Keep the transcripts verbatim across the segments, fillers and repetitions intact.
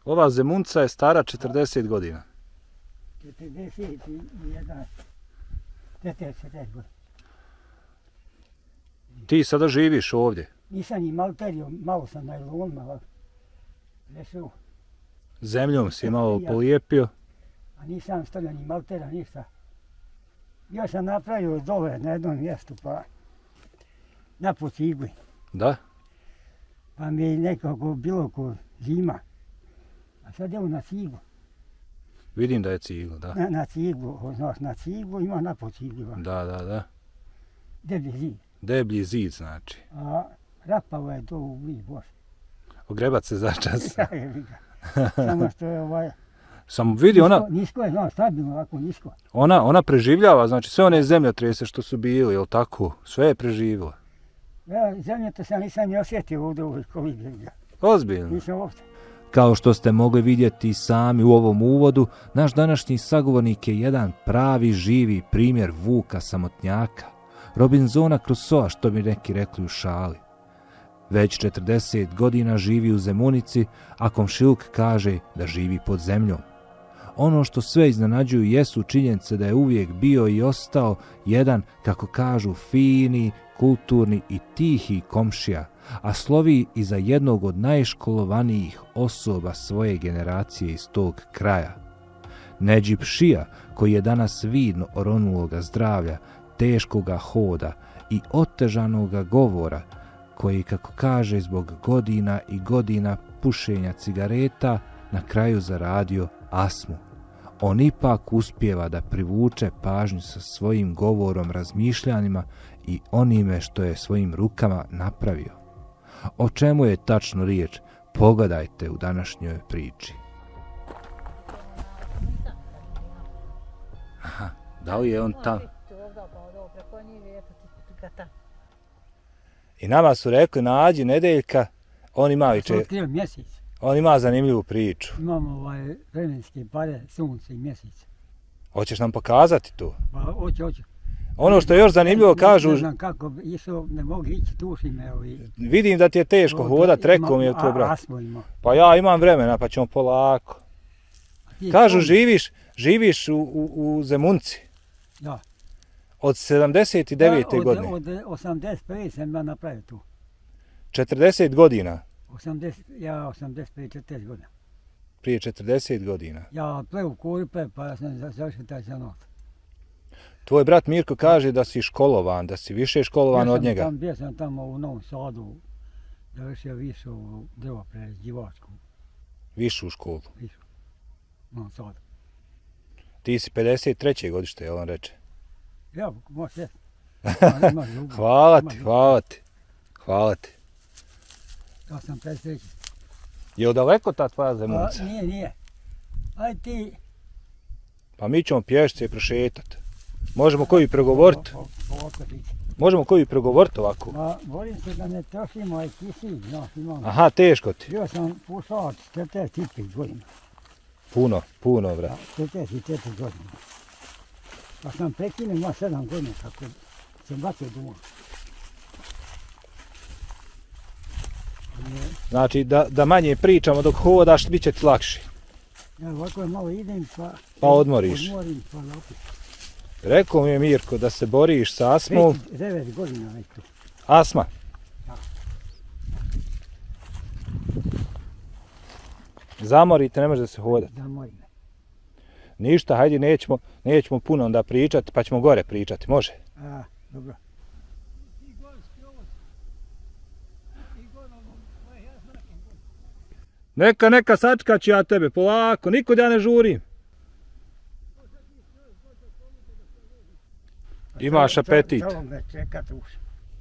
Ova Zemunca je stara četrdeset godina. četrdeset jedan. četrdeset godina. Ti sada živiš ovdje? Nisam ni malterio, malo sam na ilonima. Rešao. Zemljom si malo polijepio? A nisam stavio ni maltera, ništa. Ja sam napravio dole na jednom mjestu, pa na pocigli. Da? Pa mi je nekako bilo ko zima. A sad evo na ciglu. Vidim da je cigla, da. Na, na ciglu, znaš, na ciglu ima na pocigli. Da, da, da. Deblji zid. Deblji zid, znači. A rapavo je to u bliž Bože. Ogrebat se začas. Samo što je ovaj... Samo vidi ona... Nisko, nisko je, znaš, stabilno ovako nisko. Ona, ona preživljava, znači sve one zemljotrese što su bili, jel tako? Sve je preživjela. Ja, zemljotresa nisam ni osjetio ovdje u ovoj kolibri. Ozbiljno? Nisam uopšte. Kao što ste mogli vidjeti sami u ovom uvodu, naš današnji sagovornik je jedan pravi živi primjer Vuka samotnjaka, Robinsona Crusoa, što bi neki rekli u šali. Već četrdeset godina živi u Zemunici, a komšiluk kaže da živi pod zemljom. Ono što sve iznenađuju jesu činjenice da je uvijek bio i ostao jedan, kako kažu, fini, kulturni i tihi komšija, a slovi i za jednog od najškolovanijih osoba svoje generacije iz tog kraja. Nedžib Šija, koji je danas vidno oronuloga zdravlja, teškoga hoda i otežanoga govora, koji, kako kaže, zbog godina i godina pušenja cigareta na kraju zaradio astmu. On ipak uspijeva da privuče pažnju sa svojim govorom, razmišljanjima i onime što je svojim rukama napravio. O čemu je tačno riječ, pogledajte u današnjoj priči. Aha, da li je on tam? I nama su rekli, nađi Nedeljka, on ima viče... Otkrio mjesec. On ima zanimljivu priču. Imamo ovaj vremenske pare, sunce i mjesec. Hoćeš nam pokazati to? Pa hoću, hoću. Ono što je još zanimljivo, kažu... Ne znam kako bi išao, ne mogu ići, tuši me ovi... Vidim da ti je teško hodat, rekao mi je tvoj brat. Asmo ima. Pa ja imam vremena, pa ćemo polako. Kažu, živiš, živiš u, u, u Zemunci. Da. Od sedamdeset devete od, godine. Od osamdeset prve sam ja napravio tu. četrdeset godina. osamdeset, ja osamdeset prve, četrdeset godina. Prije četrdeset godina. Ja plevu kurpe, pa sam završio taj zanot. Tvoj brat Mirko kaže da si školovan, da si više školovan od njega. Tam, bio sam tamo u Novom Sadu, završio višu drvoprerađivačku. Višu školu. Višu. U Novom Sadu. Ti si pedeset treće godište, jel on reče? Ja, može se. Hvala ti, hvala ti. Hvala ti. Ja sam pedeset treći. Je li daleko ta tvoja Zemunca? Pa, nije, nije. Aj ti... Pa mi ćemo pješce prošetati. Možemo koju pregovoriti? Možemo koju pregovoriti ovako? Ma, borim se da ne trošimo aj kisilj, znaš, imam. Aha, teško ti. Bio sam pušao četrdeset pet godina. Puno, puno, brat. četrdeset četiri godina. Pa sam prekinuo, ima sedam godina, kako sam bacio duma. Znači, da, da manje pričamo dok hodaš, bit će ti lakše. Ja ovako malo idem, pa... Pa odmoriš. Odmorim, pa opet. Rekao mi je Mirko da se boriš sa astmom. devet godina već tu. Astma? Da. Zamorite, ne može da se hodati. Zamori me. Ništa, hajde, nećemo, nećemo puno onda pričati, pa ćemo gore pričati, može? A, dobro. Neka, neka, sačkat ću ja tebe, polako, nikud ja ne žurim. Imaš apetit. Čalo me čekat uš.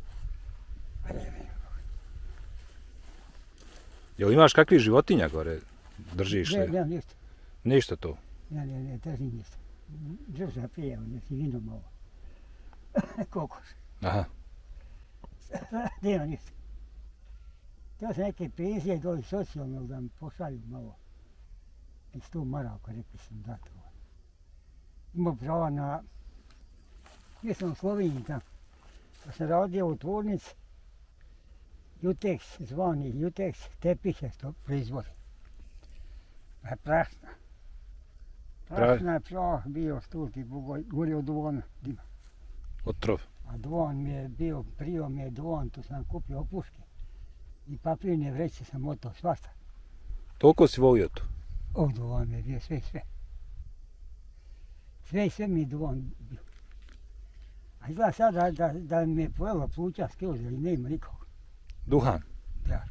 Jel imaš kakvih životinja gore? Držiš li? Ne, ne, ništa. Ništa to? Ne, ne, ne, držim ništa. Drža prije, neki vino malo. Kokos. Aha. Nema ništa. Htio sam neke penzije doli socijalno da mi pošalju malo. I sto maraka, rekli sam da to. Imao prava na... Bio sam u Sloveniji tamo. Pa sam radio u tvornici. Jutex, zvani Jutex, tepihe što proizvodi. A prašna. Prašna je prah bio stulti gori od duvana dima. Otrov. A duvan mi je bio, prio mi je duvan, tu sam kupio opuške. I papirne vreće sam motao svašta. Toliko si volio to? O, duvan mi je bio sve, sve. Sve i sve mi je duvan bio. A izgleda sad da, da, da mi je pojelo pluća skroz, ali nema nikog. Duhan? Da.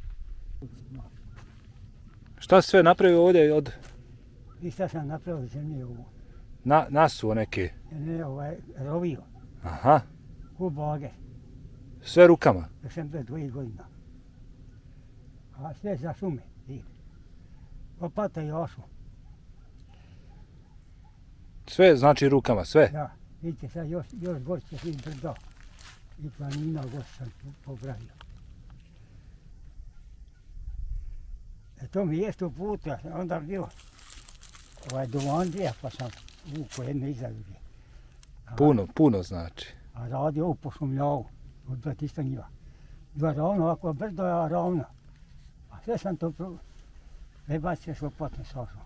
Šta si sve napravio ovdje od... I šta sam napravio za nije ovo? Na, nasuo neke? Ne, ovaj, rovio. Aha. U boge. Sve rukama? Da sam bio dvije godina. A sve za šume. Lopata i ošu. Sve znači rukama, sve? Da. Vidite sad još, još gore će biti brdo. I planina gore sam popravio. E to mi jest u puta, onda bio ovaj Duvandija, pa sam vuko jedne iza druge. Puno, puno znači. A radio ovu pošumljavu, od Batista njiva. Bila ravno, ovako brdo je ravno. A sve sam to prebacio s lopatnom sošom.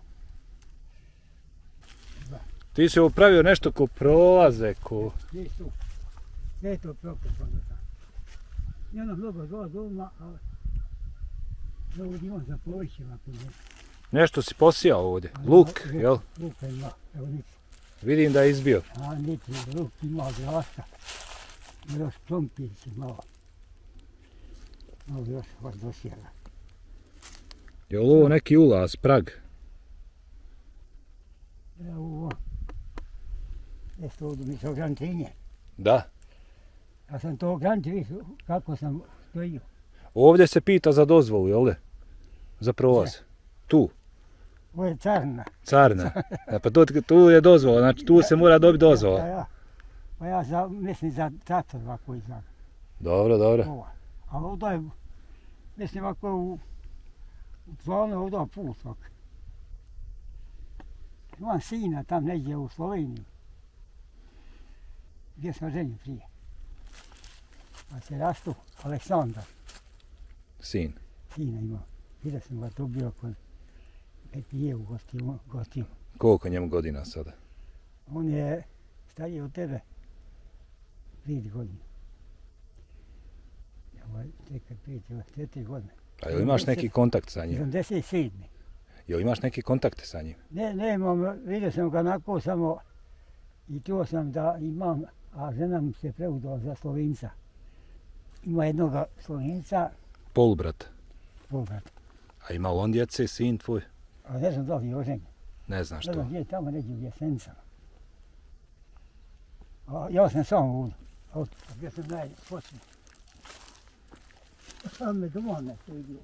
Ti si upravio nešto ko prolaze, ko... Sve to, sve to prokupano sam. Njeno mnogo zova doma, ali ovdje imam za povrćima kod njega. Nešto si posijao ovdje, luk, jel? Luk ima, evo niti. Vidim da je izbio. A niti, luk ima grasa. Još krompirci malo. Malo još vas dosjela. Je li ovo neki ulaz, prag? Evo ovo. Jeste ovdje mi se ograničenje. Da. Ja sam to ograničio, vidiš kako sam stojio. Ovdje se pita za dozvolu, jel de? Za prolaz. Tu. Ovo je carna. Carna. E, pa tu, tu je dozvola, znači tu se mora dobiti Pa dozvola. ja, pa ja za, mislim za trator ovako izgleda. Dobro, dobro. Ova. A ovdje je, mislim ovako u, u planu ovdje je put ovako. Imam sina tam negdje u Sloveniji. Gdje sam ženio prije. Pa se rastu Aleksandar. Sin. Sina imao. Vidio sam ga tu bio kod Epije u gostiju. gostiju. Koliko njemu godina sada? On je stariji od tebe. Pet godina. Ovo je čekaj pet, ovo je četiri godine. A jel imaš neki kontakt sa njim? sedamdeset sedmi. Jel imaš neki kontakte sa njim? Ne, nemam, vidio sam ga onako samo i čuo sam da imam, a žena mi se preudala za Slovenca. Ima jednoga Slovenca, Polubrat. povrata. A ima li on djece, sin tvoj? A ne znam da li je oženjen. Ne znaš Ne znam to. gdje je tamo neđe u Jesenicama. A ja sam sam ovdje. Ovdje, gdje sam najposlije. Sam me doma nešto vidio.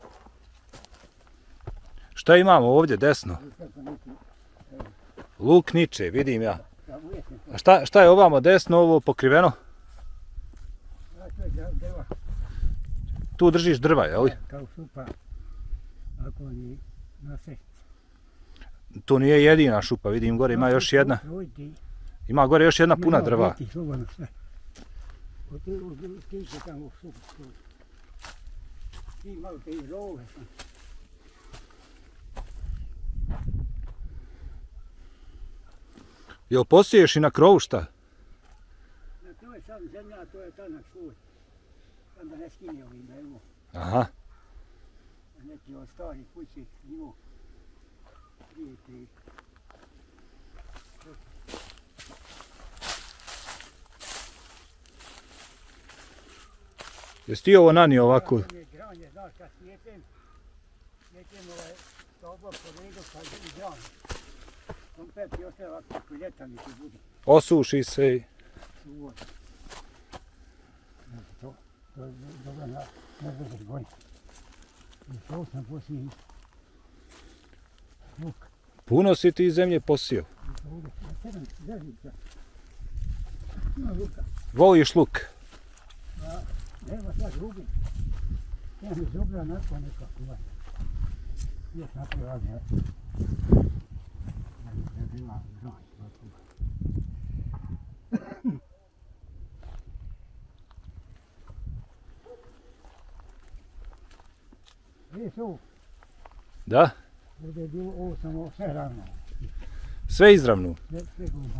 Šta imamo ovdje desno? Kako neki, Luk niče, vidim ja. da uvijek ne A šta, šta je ovamo desno, ovo pokriveno? A to je drva. Tu držiš drva, jel li? Kao šupa. Ako ni na sest. Tu nije jedina šupa, vidim gore ima još jedna. Ima gore još jedna puna drva. Ima slobodno sve. Otiče tamo u šupu. Ti malo te i rove. Jel posiješ i na krovu šta? To je sam zemlja, to je tanak svoj. Sam da ne skine ovim, evo. Aha. Neki od stari kući imao. Vidite ih. Jesi ti ovo nanio ovako? On je granje, znaš, kad svijetem, svijetem ovaj sobo po redu, pa i granje. On pet još je ovako, ako ljeta mi se bude. Osuši se i... Suvod. To, to je dobro na, na deset godina. I to sam posio luk. Puno si ti zemlje posio. Ovdje, na sedam zezica. Ima luka. Voliš luk? A, nema sad rubi. Ja mi zubra nakon nekako. Ovaj. Još nakon radi, ja. Da je bila granje. Vidiš ovu? Da? Ovdje je bilo, ovo samo sve ravno. Sve izravno. Sve, sve godina.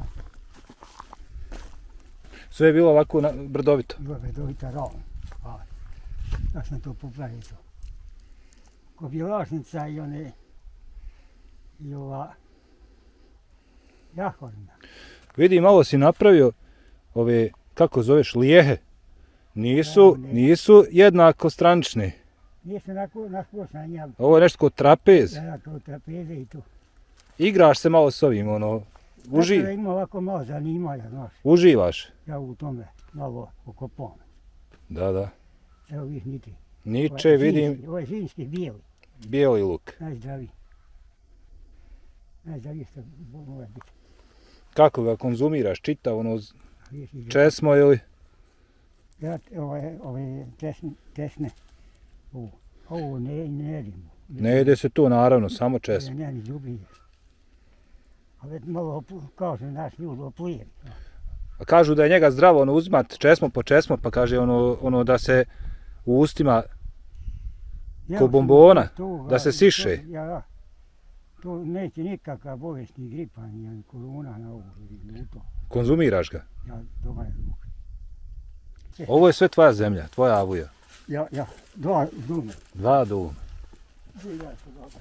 Sve je bilo ovako na, brdovito. Bilo brdovita ravno. A, ja sam to popravio to. Ko Bjelašnica i one, i ova Jahorina. Vidi, malo si napravio ove, kako zoveš, lijehe. Nisu, Ne, ne. nisu jednako stranične. Nisu naskočna njel. Ovo je nešto kod trapez. Ja, kao trapeze i to. Igraš se malo s ovim, ono, uži, Tako da ima ovako malo zanimanja, znaš. uživaš. Ja u tome malo okopam. Da, da. Evo viš niti. Niče, Ovo je vidim, zimski, Ovo je zimski bijeli, bijeli luk. najzdraviji. Najzdraviji što mora biti. Kako ga konzumiraš, čitav, ono, Viš i česmo ili? ja ove, ove tesne, tesne. Ovo, ovo ne, ne jedimo. Ne jede se to, naravno, samo česmo. Ne, ni ljubi. Ali malo, kao što naš ljud oplijeri. A kažu da je njega zdravo ono uzmat česmo po česmo, pa kaže ono, ono da se u ustima ko bombona, da se siše. To, ja, ja. To neće nikakav bolesni gripa, ni korona na ovu ili to. Konzumiraš ga. Ja doma je luk. Ovo je sve tvoja zemlja, tvoja avuja. Ja, ja, dva dume. Dva duma. Ja su dobro.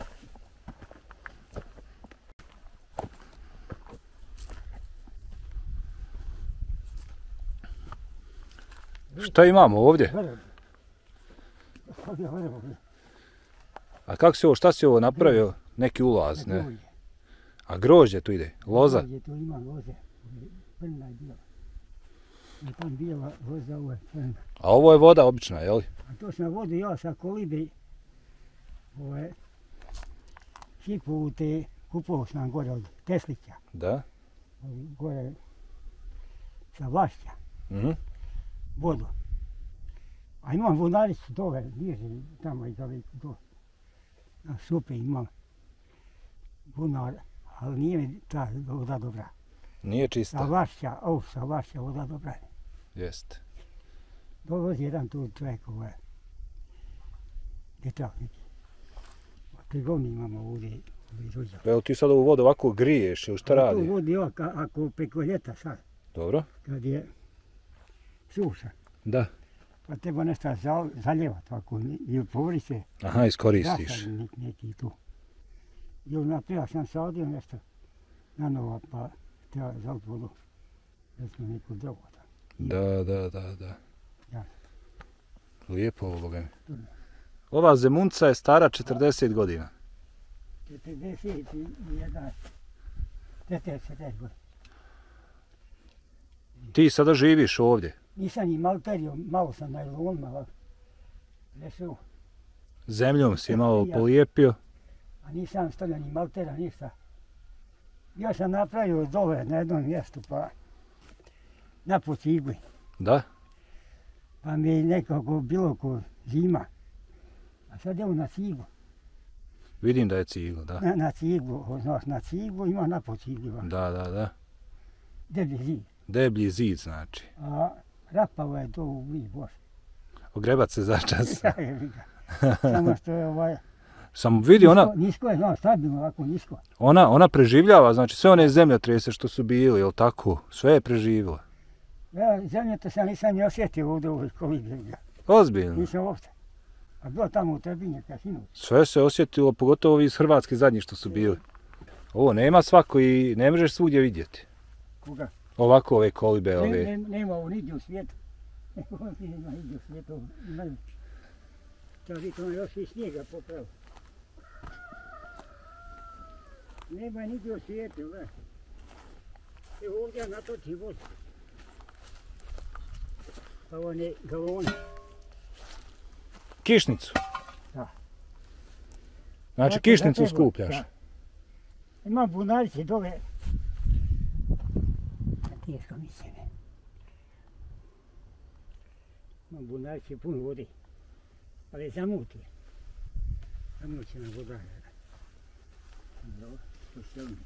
Šta imamo ovdje? Vrbo. Ovdje vrbo. A kako si ovo, šta si ovo napravio? Neki ulaz, ne? A grožđe tu ide, loza. Ovdje tu ima loze. Crna je bijela. I tam bijela loza, ovo je crna. A ovo je voda obična, jel? A to sam vodu ja sa kolibe, ove, šipu u te, kupovao sam gore od Teslića, Da. gore sa Vlašća, Mhm. vodu. A imam bunarić dole, niže, tamo i dole, do, na supe imam bunar, ali nije mi ta voda dobra. Nije Sa čista. Vlašća, ovo sa Vlašća voda dobra. Jeste. Dolazi jedan tu čovjek, ovaj, dječak neki. Trgovni imamo ovdje, ovdje rođak. Evo ti sad ovu vodu ovako griješ ili šta Tu radi? vodi ovako, ako preko ljeta sad, Dobro. kad je suša, Da. pa treba nešto za, zaljevati, ako ni- ili povri se, Aha, iskoristiš. zasad nek, neki tu. Ili naprijed sam sadio nešto na novo, pa treba zaliti vodu, recimo neko drvo. Da, da, da, da. Ja. Lijepo ovo, boga mi. Ova zemunca je stara četrdeset godina. četrdeset jedan, četrdeset godina. Ti sada živiš ovdje. Nisam ni malterio, malo sam na ilonima, ali lesu, Zemljom si malo Ja. polijepio. a nisam stavio ni maltera, ništa. Ja sam napravio dole na jednom mjestu, pa na pocigli, Da. pa mi je nekako bilo ko zima. A sad evo na ciglu, Vidim da je cigla, da. na, na ciglu, znaš, na ciglu ima na pocigli, Da, da, da. deblji zid. Deblji zid znači. A rapavo je to u vi, boš. Ogrebat se začas. Ja je vidio. Samo što je ovaj, Sam vidi ona, nisko, nisko je, znaš, stabilno ovako nisko. ona, ona preživljava, znači sve one zemljotrese što su bili, jel tako? Sve je preživjela. Ja zemlje to sam nisam ni osjetio ovdje u ovoj kolibri. Ozbiljno. Nisam uopšte. A bilo tamo u Trebinje, kasinu. Sve se osjetilo, pogotovo ovi iz Hrvatske zadnji što su bili. Ovo nema svako i ne možeš svugdje vidjeti. Koga? Ovako ove kolibe, Ne, ove. ne, nema ovo nigdje u svijetu. Nema nigdje u svijetu. Imaju. Čak i to još i snijega popravo. Nema nigdje u svijetu, ne. Evo ovdje natoči vodu. Pa one galone. Kišnicu. Da. Znači Zato- kišnicu zato- skupljaš. da. Imam bunarice dole. Teško mi se ne. Imam bunarice puno vode. Ali zamuti. Zamućena voda. Dobro, to se ono.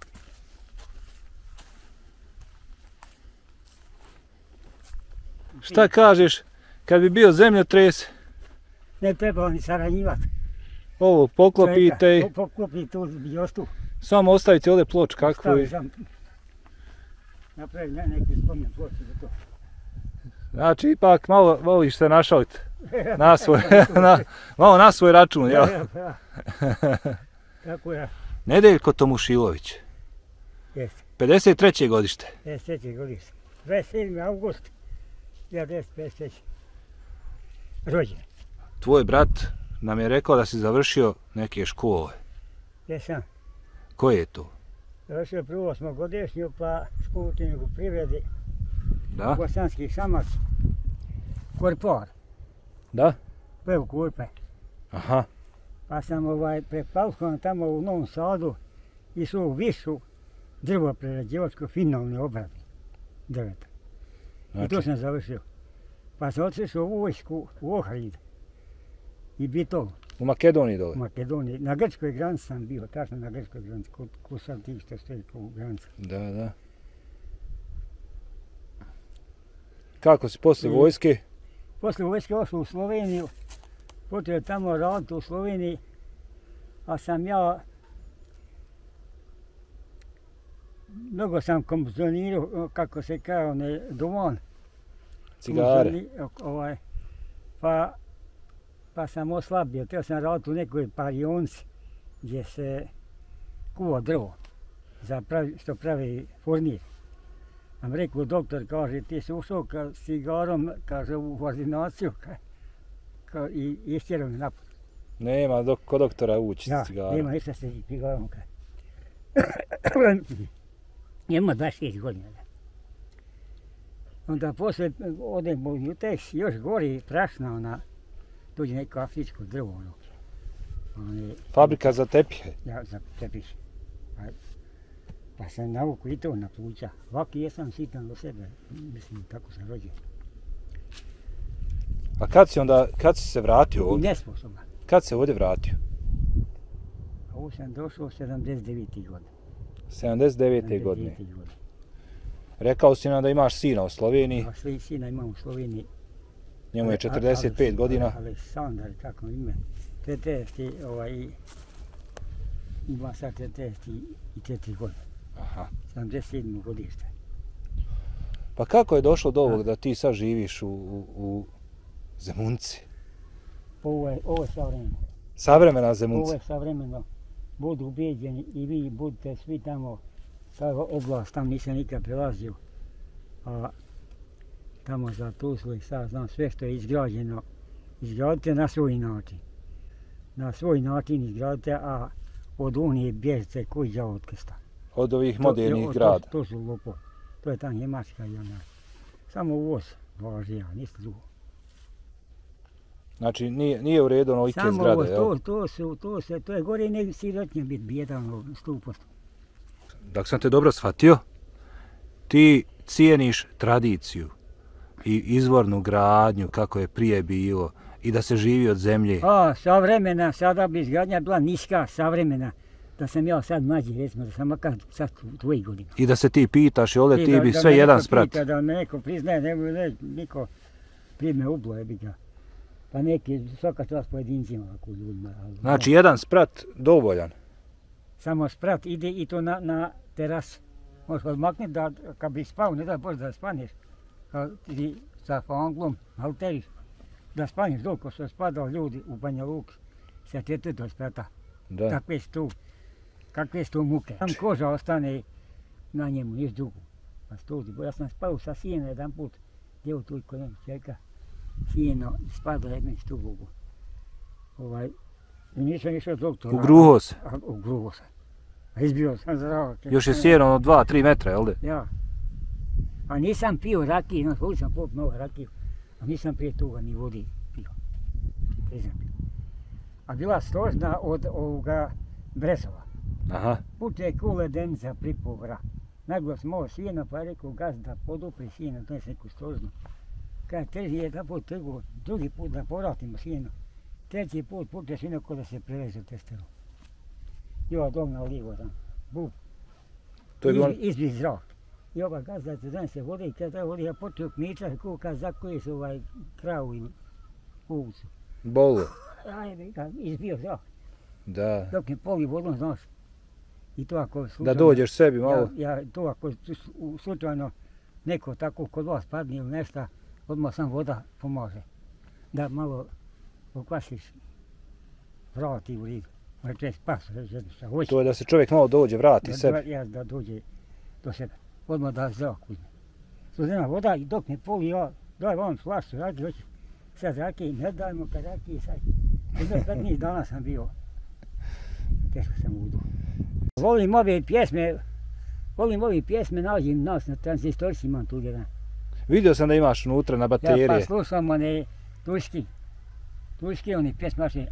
Šta kažeš, kad bi bio zemljotres, Ne treba ni saranjivati. ovo poklopite i... Poklopite tu biostu. Samo ostavite ovdje ploč kakvu i... Napravi neki spomen ploču za to. Znači, ipak malo voliš se našaliti. Na svoj, na, malo na svoj račun, jel? Tako je. Nedeljko Tomušilović. Jeste. pedeset treće godište. pedeset treće godište. dvadeset sedmi august hiljadu devetsto pedeset treće. Rođen. Tvoj brat nam je rekao da si završio neke škole. Jesam. Koje je to? Završio prvo osmogodišnju, pa školu u privredi. Da? Bosanski Šamac. Korpor. Da? Prvo kurpe. Aha. Pa sam ovaj, prepalkovan tamo u Novom Sadu i su u Višu drvo prerađivačko finalne obrade. Drveta. Znači. I to sam završio. Pa sam otišao u vojsku u Ohrid i Bitolu. U Makedoniji dole? U Makedoniji. Na grčkoj granici sam bio, tačno na grčkoj granici, ko sad ti što stoji u granici. Da, da. Kako si posle vojske? Posle vojske ošao u Sloveniju, počeo tamo raditi u Sloveniji, a sam ja mnogo sam kompozionirao, kako se kao ne, duvan. Cigare. Ovaj, pa, pa sam oslabio, teo sam raditi u nekoj parionci gdje se kuva drvo, za pravi, što pravi furnir. Sam rekao, doktor, kaže, ti si ušao ka cigarom, kaže, u ordinaciju ka, ka, i istjerao mi napad. Nema dok, kod doktora ući ja, s cigarom. Nema ništa se cigarom. Ka. Ima dvadeset šest godina. Onda poslije odem u Juteks, još gori prašna ona, dođe neko afričko drvo. Ono. One, Fabrika za tepihe? Ja, za tepihe. Pa, pa sam navuku i to na pluća. Ovaki jesam sitan do sebe, mislim, tako sam rođen. A kad si onda, kad si se vratio ovdje? Nesposoban. Kad se ovdje vratio? Ovo sam došao sedamdeset devete. godine. sedamdeset devete. godine. Rekao si nam da imaš sina u Sloveniji. A svi sina imam u Sloveniji. Njemu je četrdeset pet godina. Aleksandar, kako ime. četrdeset, ovaj, ima sad četrdeset četiri godine. Aha. sedamdeset sedme. godište. Pa kako je došlo do ovog da ti sad živiš u, u, u Zemunci? Ovo je, ovo je savremeno. Savremena Zemunca? Ovo je savremeno. Budu ubeđeni i vi budete svi tamo, kao oblast, tam nisam nikad prelazio. A tamo za Tuzlu i sad znam sve što je izgrađeno, izgradite na svoj način. Na svoj način izgradite, a od Unije bježite koji džavo otkrsta. Od ovih modernih grada? To, to su lopo. To je ta Njemačka i ona. Samo uvoz važi, ja, ništa drugo. Znači nije, nije u redu onolike Samo zgrade, uvoz, jel? to, to, su, to, se, to je gore nego sirotnje biti bijedan sto posto. Dok sam te dobro shvatio, ti cijeniš tradiciju i izvornu gradnju kako je prije bilo i da se živi od zemlje. A, savremena, sada bi izgradnja bila niska, savremena. Da sam ja sad mlađi, recimo, da sam makar sad tvojih godina. I da se ti pitaš i ovdje ti da, bi da sve jedan sprat. Pita, da me neko priznaje, nego ne, niko prime ublo je bi ga. Pa neki, svaka čast pojedincima, ako ljudima. Ali, znači, jedan sprat dovoljan. Samo sprat ide i to na, na terasu. Možeš odmaknuti da, kad bi spao, ne da boš da spaneš, kad ti sa fanglom halteriš, da spaneš dok što je spadao ljudi u Banja Luki, sa četvrtog sprata. Da. Kakve su tu, kakve su tu muke. Tam koža ostane na njemu, niš drugo. Pa studi, bo ja sam spao sa sijena jedan put, gdje u tuj kod čeka. Sijeno spadao jednom stubu. Ovaj, i nisam išao doktora. Ugruho se? Ugruho se. A izbio sam zdravo. Još je sjeno od dva tri metra, jel de? Ja. A nisam pio rakiju, no svoj sam popio mnogo rakiju. A nisam prije toga ni vodi pio. Priznam pio. A bila stožna od ovoga Brezova. Aha. Pute kule denica pripovra. Naglo sam ovo sijeno pa je rekao gazda podupri sijeno, to je neku stožnu. Kada teži je da put trgu, drugi put da povratimo sjeno. Treći put pute sjeno ko da se preveze testerom. I ova domna olivo tam, bub. To je bilo... Izbi zrak. I ova gazda se dan se vode i kada ta vode ja počeo kmičati ko kad zakoje se ovaj kravu ili kucu. Bolo. Ajde, izbio zrak. Da. Dok ne poli vodom, znaš. I to ako Da slučajno, dođeš sebi malo. Ja, ja to ako su- slučajno neko tako kod vas padne ili nešto, odmah sam voda pomaže. Da malo okvasiš, vrati u ridu. Reče spas, reče šta hoće. To je da se čovjek malo dođe, vrati Da, sebi. da, ja, da dođe do sebe. Odmah da zrak uzme. Studenja voda i dok ne poli, ja daj vam flašu raki, hoćeš sad raki, ne dajmo kad raki sad. Jedno petnaest dana sam bio. Teško sam udu. Volim ove pjesme, volim ove pjesme, nađem nas na tranzistorci, imam tu jedan. Vidio sam da imaš unutra na Ja baterije. pa slušam one turski, turski oni pjesmaši.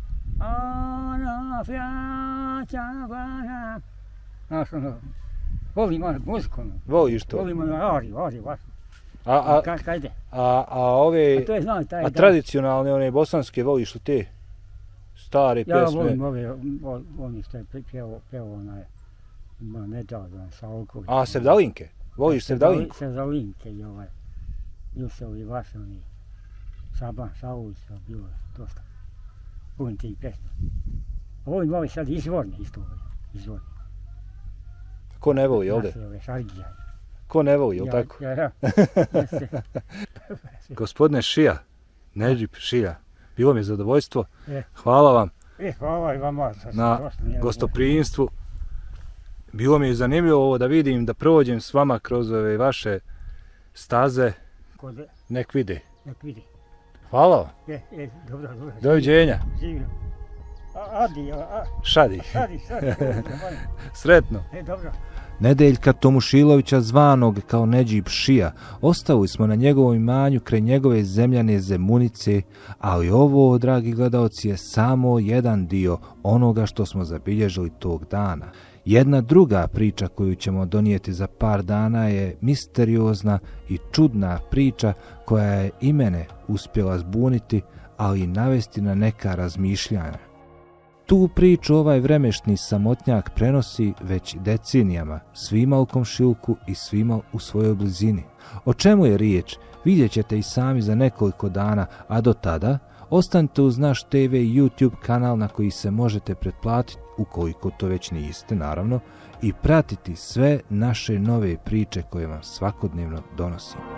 Ana fjača vana. Znaš ono, volim ono muziku, ono. Voliš to? Volim ono ari, ari, vaš. A, a, Ka, kajde? a, a ove, A to je znam taj a dan. tradicionalne, one bosanske, voliš li te? Stare Ja pjesme. volim ove, o- oni što je pjevao, pjevao onaj, ima Nedžadan, Salković. A, sevdalinke? Voliš sevdalinku? Sevdalinke i ovaj, Jusov i Vasovni, Saban, Saulić, bilo dosta. Volim tih pjesma. A volim ove sad izvorne isto, ove, izvorne. Ko ne voli, jel de? Naše ove Šargija. Ko ne voli, jel Ja, tako? Ja, ja. Jeste. Gospodine Šija, Nedžip Šija, bilo mi je zadovoljstvo. E. Hvala vam E, hvala i vama. što ste na došli, nije- gostoprimstvu. Bilo mi je zanimljivo ovo da vidim, da prođem s vama kroz ove vaše staze. Kod, Nek vide. nek vidi. Hvala vam. E, e, dobro, dobro. Doviđenja. Živio. A, adi, a, a, Šadi. adi, sad, Sretno. e, dobro. Nedeljka Tomušilovića zvanog kao Nedžip Šija ostavili smo na njegovom imanju kraj njegove zemljane Zemunice, ali ovo, dragi gledaoci, je samo jedan dio onoga što smo zabilježili tog dana. Jedna druga priča koju ćemo donijeti za par dana je misteriozna i čudna priča koja je i mene uspjela zbuniti, ali i navesti na neka razmišljanja. Tu priču ovaj vremešni samotnjak prenosi već decenijama svima u komšiluku i svima u svojoj blizini. O čemu je riječ, vidjet ćete i sami za nekoliko dana, a do tada ostanite uz naš te ve i YouTube kanal na koji se možete pretplatiti, ukoliko to već niste naravno, i pratiti sve naše nove priče koje vam svakodnevno donosimo.